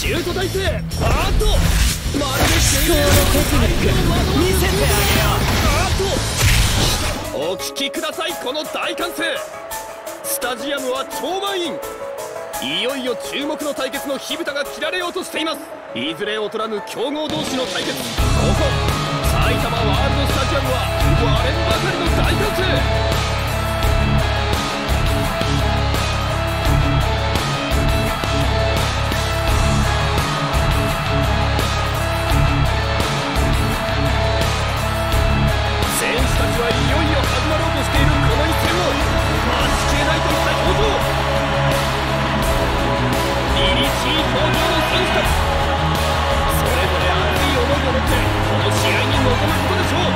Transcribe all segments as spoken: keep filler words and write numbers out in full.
シュート体勢。あーっとまるで至高のテクニック見せてあげよう。あーっとお聞きください、この大歓声。スタジアムは超満員。いよいよ注目の対決の火蓋が切られようとしています。いずれ劣らぬ強豪同士の対決。ここ埼玉ワールドスタジアムは割れんばかりの大歓声。選手たちはいよいよ始まろうとしているこの一戦を待ちきれないといった表情。凛々しい表情の選手たち、それぞれ熱い思いを持ってこの試合に臨むことでしょう。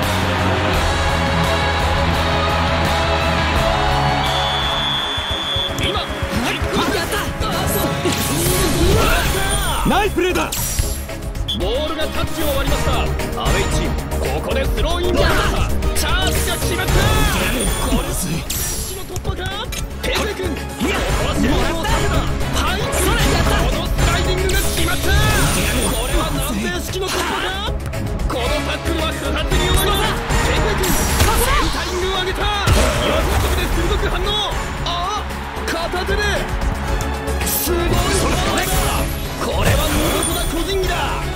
今キックオフ。 ナイスプレーだ。 ボールがタッチを割りました。アウェイチーム、ここでスローインがあった。チャンスが決まった。これ隙の突破か。ペペ君、ここはボールを下げた。はい、それこのスライディングが決まった。これは南米式の突破か。このタックルは不発に終わります。ペペ君、センタリングを上げた。横飛びで鋭く反応。ああ、片手ですごい。これは見事な個人技だ。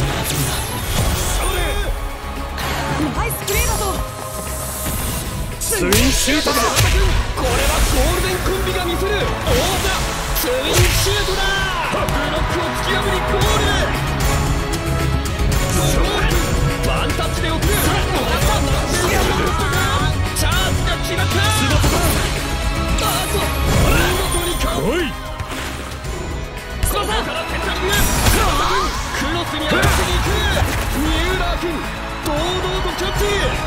ナイスプレーだぞ。 ツインシュートだ。これはゴールデンコンビが見せる大技ツインシュートだ。ブロックを突き破りゴール。ワンタッチで送る。チャンスが決まった。あと見事にかわいい。ここからセンタリング。クロスに合わせに行く。三浦君堂々とキャッチ。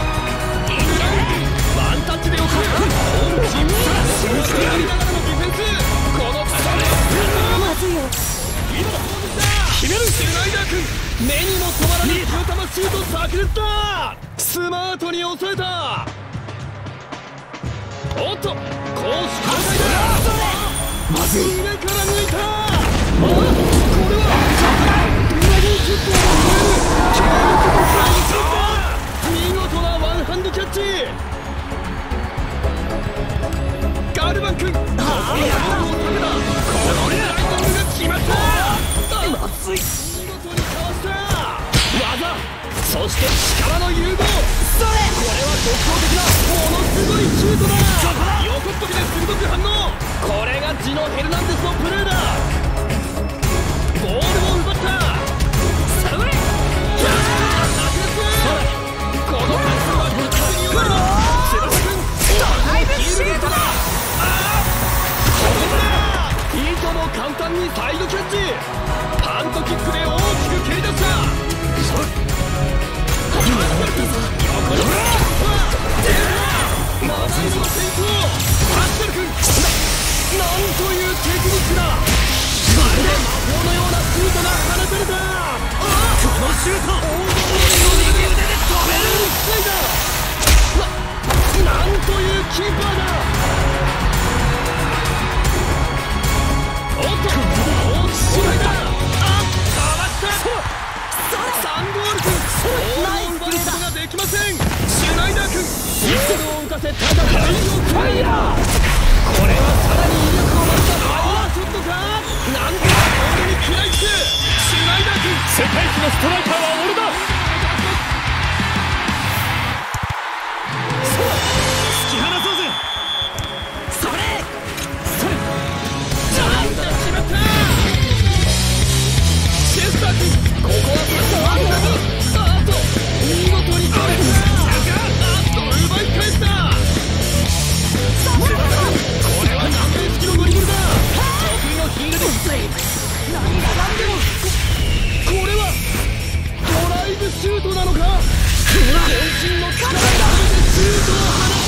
ワンタッチで送る。ホームチームスーツやりながらのディフェンス。この高さでまずいよ。 今だ決める。スナイダー君目にも止まらない中玉シュート炸裂だ。スマートに抑えた。おっと攻守交代だ。まずい。上から抜いた。あ、これは見事なワンハンドキャッチ。ガルバン君、ここにボールをかけた。このライトングが決まった。まずい。見事にかわした技、そして力の融合。それこれは独創的なものすごいシュートだ。横っ飛びで鋭く反応。これがジノ・ヘルナンデスのプレーだ。ボールを奪った。サムレイ。このパスはぶつかりに終わる。セバス君、ドライブシュートだ。ああ、これだ。いとも簡単にサイドキャッチ。パントキックで大きく蹴り出した。それ横にまずいのフェイント。ハッセル君、なんというテクニックだ。まるで魔法のようなシュートが放たれた。このシュート、大物の右腕で止める。スライダー。な、なんというキーパーだ。おっと、大きくスライダー。あ、かわした。サンゴール君、ボールを奪うことができません。シュナイダー君、一度を浮かせただファイヤー。これはさらに威力を増したパワーショットか。なんとかボールに食らいつく。シュナイダー君、世界一のストライカーは俺だ。そう、突き放そうぜ。それそれチャンスが決まった。シェスター君、ここはパスを上げたぞ。あっと見事に取れた。あっと奪い返した。これは南米式のドリブルだ。得意のヒールでスレイ。何が何でもこれはドライブシュートなのか。渾身の力でシュートを放った。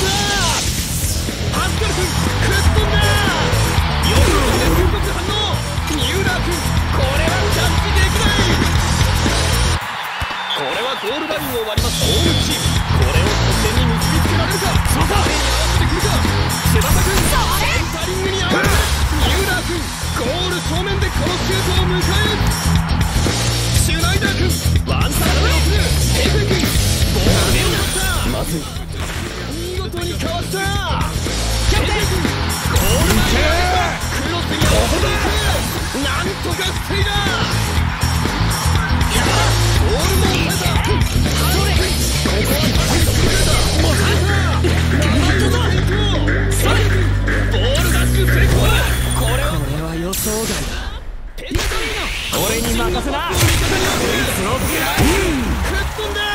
ハッカル君、クットンだ。よくで連続反応。三浦君、これはキャッチできない。これはゴールラインを割りますホームチーム。これを得点に導きつけられるか。その手に合わせてくるか。セバタ君、センタリングに合わせて三浦君、ゴール正面でこのシュートを迎ずい。 見事にかわした。キャプテンゴール前クロスに合わせていく。なんとか防いだ。ゴールも抑えた。ここは高いところだ。もう勝った。ボールダッシュ成功。これはこれは予想外だ。俺に任せな。スロープゲラー。 吹っ飛んだ。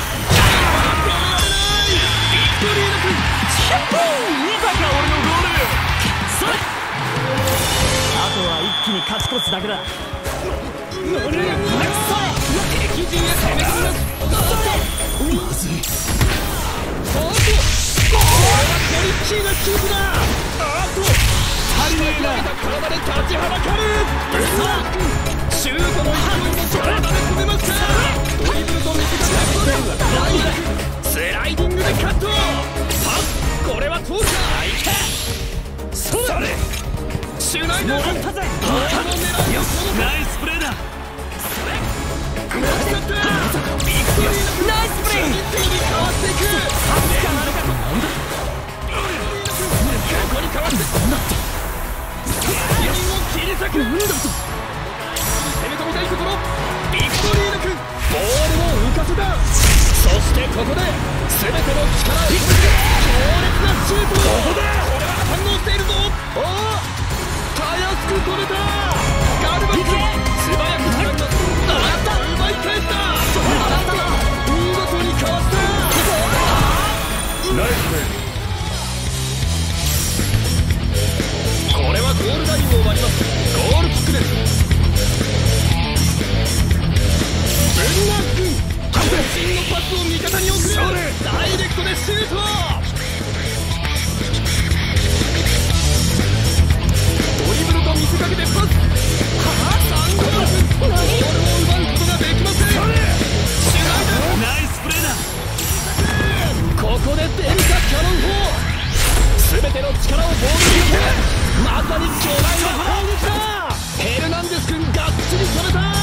ビクトリーの君。 シャッポー。見たか俺のゴール。それ。あとは一気に勝ち越すだけだ。何？それ。敵陣へ攻め込みます。まずい。 おっと。これはトリッキーなシュートだ。あっと。 足りねえな。 体で立ちはだかる。シュートの勢いも体で止めました。ドリブルと見せたスライディングでカット。パス。これは通るか。それ。シュナイダー君。ボールの狙いをナイスプレーだ。 ナイスプレー。ナイスプレー。一気に変わっていく。ここに変わって四人を切り裂く。攻め込みたいところ。ビクトリーヌ君ボールを浮かせた。そしてここで全ての力を込めて強烈なシュート。ここでこれは反応しているぞ。おおたやすく止めた。ガルバック素早く掴んだ。あった奪い返した。見事にかわした。ナイスプレー。これはゴールラインを割ります。ゴールキックです。ベルナー君渾身のパスを味方に送る。ダイレクトでシュート。ドリブルと見せかけてパス。はあサンゴール君ボールを奪うことができません。シュナイダーナイスプレーだ。 ここで電化キャノン砲。全ての力をボールに入れてまさに巨大な攻撃だ。ヘルナンデス君がっちり止めた。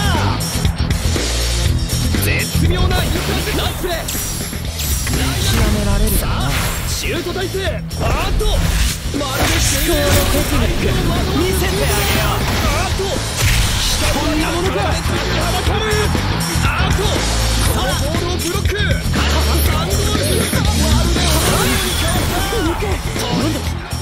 絶妙なインパクト。ナイスプレー。 極められる。 さあシュート体勢。あーっとまるで思考のテクニック見せてあげよう。 あーっとこんなものか。立ちはだかる。あーっとこのボールをブロック。サンゴール君まるで花火に変わった。なんだ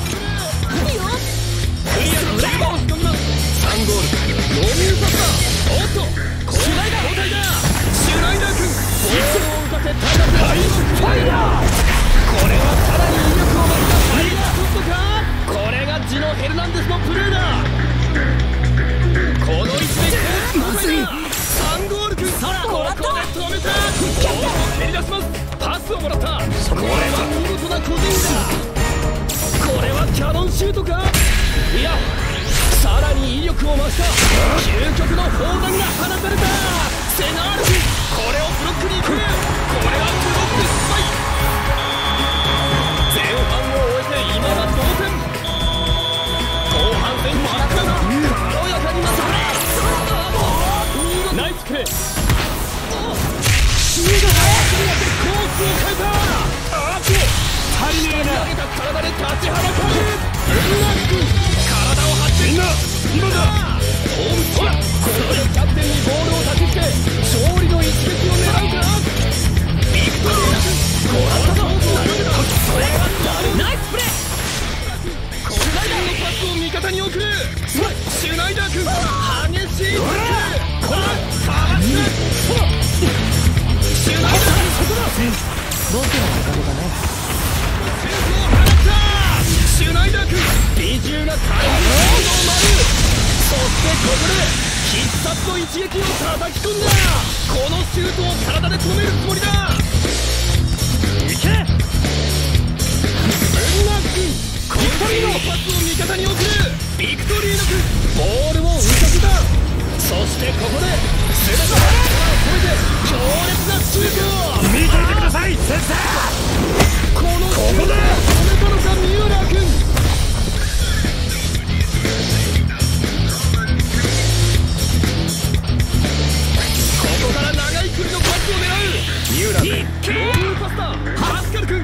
クリアの裏側を仕込みます。さんゴールノーミューパスだ。おっとシュナイダー交代だ。シュナイダー君ボールを浮かせ高くファイヤー。これはさらに威力を増したファイヤーショットか。これがジノ・ヘルナンデスのプレーだ。この位置でまずい。さんゴール君ここで止めた。ボールを蹴り出します。パスをもらった。これは見事な個人だ。これはキャノンシュートか。いやさらに威力を増した究極の砲弾が放たれた。セナール君これをブロックに行く。これはブロック失敗。前半を終えて今は同点。後半戦キックが軽やかにまとめ。ナイスプレー。シュートがコースを変えた。あーっと足りねえな。上げた体で立ちはだかる。ベルナー君体を張ってみんな今だ。ほらここでキャプテンにボールを託して勝利の一撃を狙うか。ビクトリーナ君これはそう投げた。これはナイスプレー。こんなのパスを味方に送る。シュナイダー君激しいタックル。これかわしてシュナイダー君僕のおかげだね。 シュナイダー君美獣が大変なものを舞う。そしてここで必殺の一撃を叩き込んだ。このシュートを体で止めるつもりだ。いけベルナー君このパスを味方に送る。ビクトリーヌ君ボールを浮かせた。そしてここで全ての力を込めて強烈なシュートを見といてください先生。このシュートを止めたのか三浦君。ここから長い距離のパスを狙う三浦君。ロールパスだ。ハスカル君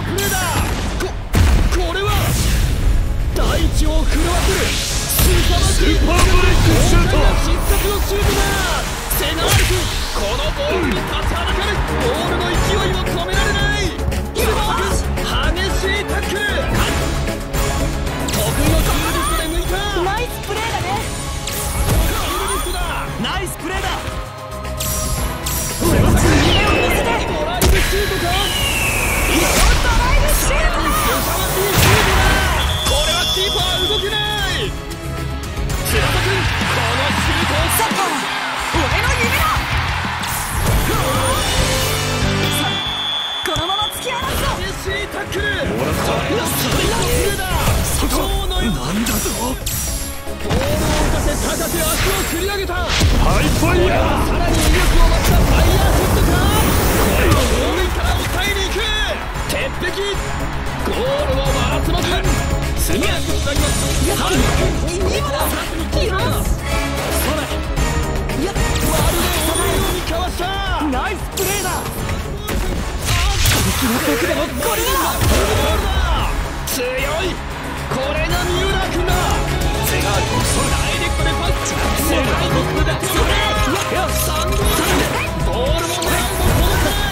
プレーだ。ここれは大地を震わせるスーパーブレイクシュート。豪快な失策のシュートだ。セナール君、このボールに立ちはだかる。ボールの勢いを止められない。今激しいタックル。得意のツーリストで抜いた。 ナイスプレーだね。ナイスプレーだ。 ドライブシュートか。いや、ドライブシュートだ。これはキーパー動けない。翼君、このシュートをサッカーは俺の夢だ。このまま突き放すぞ。 激しいタックル。それはそれがプレーだ。超のよ。なんだぞ。ボールを浮かせ高く足を繰り上げた。ハイファイヤー。さらに威力を増したファイヤーショットか。これをゴールから抑えに行く。鉄壁。ゴールを回らせません。次はつなぎます。ハーラン君、今だ。います。それ。いや、まるで思うようにかわした。 ナイスプレーだ。 僕でもこれだ。強い。これが三浦君だ。セガール、ダイレクトでパス。セガールで手を振れ。さんゴール。ボールも狙うも届かない。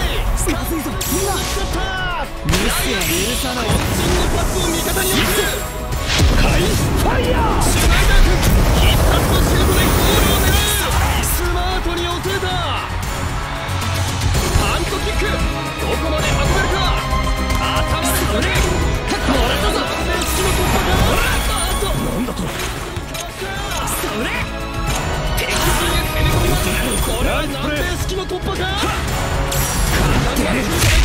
まずいぞ。 今しちゃった。ミスは許さない。渾身のパスを味方に送る。ハイファイヤー。シュナイダー君、必殺のシュートでゴールを狙う。スマートに押せた。ハンドキック。どこまで運べるか。頭でそれ。もらったぞ。メッシの突破か。なんだと。それ。敵陣へ攻め込みます。これは南米式の突破か。いけ。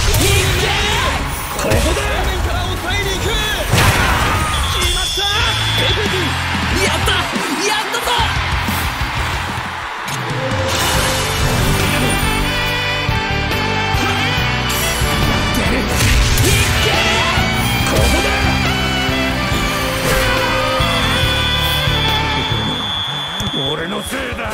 ここで正面から抑えに行く。決まった。ペペ君、やったやったぞ。ここで俺のせいだ。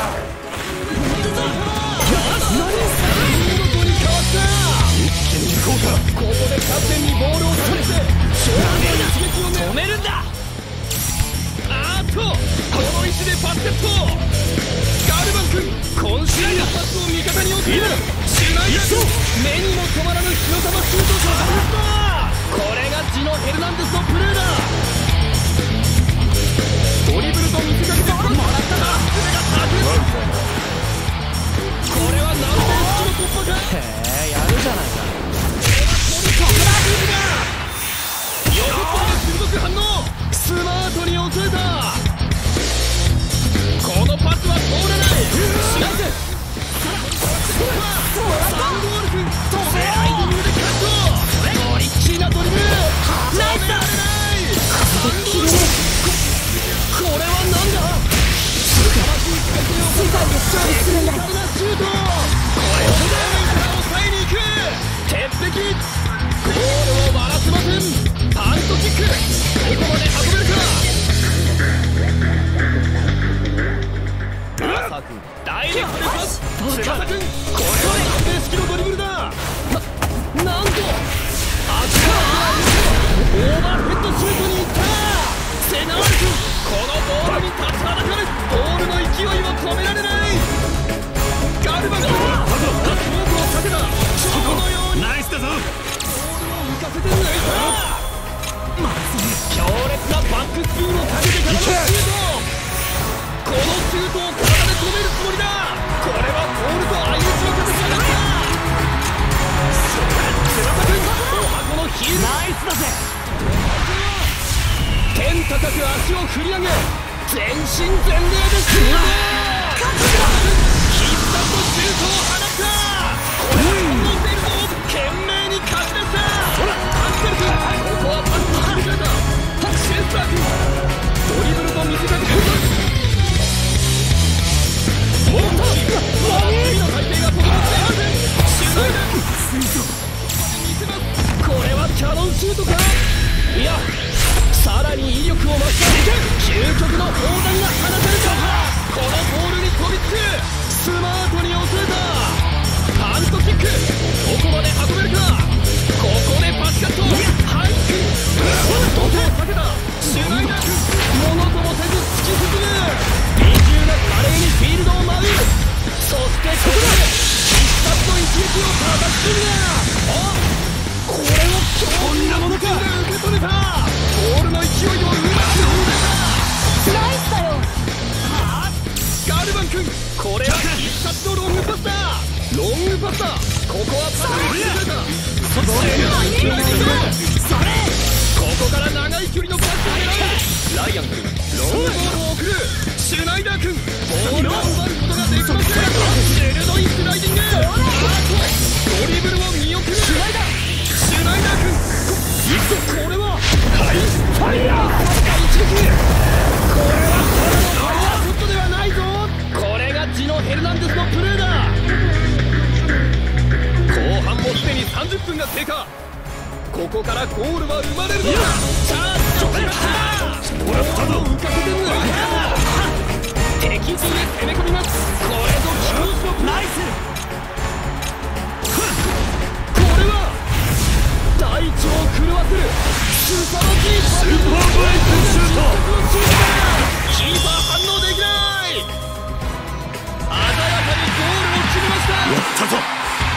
見事にかわした。一気に行こうか。ここでキャプテンにボールをかけて勝利の一撃を止めるんだ。あーっと、この位置でパスセット。ガルバン君、渾身のパスを味方に送る。シュナイダー君、目にも止まらぬ火の玉シュートを放った。これがジノ・ヘルナンデスのプレーだ。ドリブルと見せかけてもらったが、腕が立てる。これは南米式の突破か。 へえ、やるじゃないか。 よくパス鋭く反応。スマートに抑えた。このパスは通らない。しなせ。サンゴール君、スライディングでカット。トリッキーなドリブル。ナイスだ。これはなんだ。素晴らしい回転を世界で勝利するんだ。シュート。これを正面から抑えに行く。鉄壁。ゴールを割らせません。パントキック。どこまで運べるか。翼君、ダイレクトでパス。翼君、これは南米式のドリブルだ。な、なんと足がオーバーヘッドシュートに行った。セナール君、このボールに立ちはだかる。ボールの勢いを止められない。ガルバン君、パスモークをかけた。そこのようにナイスだぞ。ボールを浮かせて抜いた。まず強烈なバックスピンをかけてからのシュート。このシュートを体で止めるつもりだ。これはボールと相打ちの形になった。翼君、お箱のヒール。ナイスだぜ。天高く足を振り上げ、全身全霊でシュート。必殺のシュートを放った。これは反応しているぞ。懸命に勝ち出した。ほら、アンケル君、ここはパスを切り替えた。シェスター君、ドリブルと短く変換。おっと、次の体勢が整っていません。シュナイダー君、見せます。これはキャノンシュートか。いや、さらに威力を増した究極の砲弾が放たれた。このボールに飛びつく。スマートに抑えた。ハンドキック。こファイヤー一撃。これはただのファイヤーショットではないぞ。これがジノ・ヘルナンデスのプレーだ。後半もすでにさんじゅっぷんが経過。ここからゴールは生まれるのだ。チャンスが来ました。もらったぞ。浮かせて抜いた。敵陣へ攻め込みます。これぞ球種のプレー。ナイス。これは大地を狂わせる凄まじいスーパーブレイクシュート。キーパー反応できない。鮮やかにゴールを決めました。やったぞ。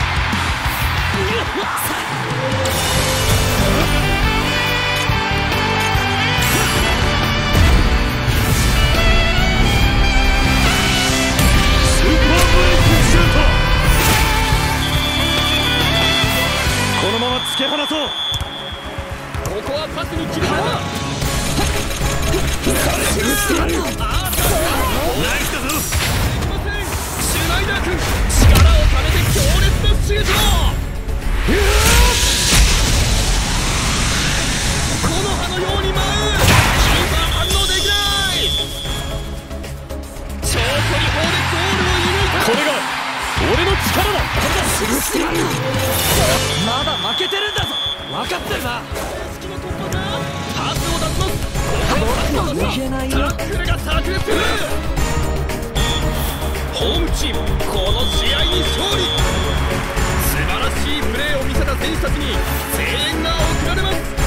このまま突き放そう。ここはパスに決めた。ナイスだぞ。シュナイダー君、力をためて強烈なシュート。この葉のように舞う。キーパー反応できない。長距離砲でゴールを射抜いた。これが俺の力だ。まだ負けてるんだぞ。分かってるな。パスを出します。ここでパスを出した。タックルが炸裂する。ホームチーム、この試合に勝利。素晴らしいプレーを見せた選手たちに声援が送られます。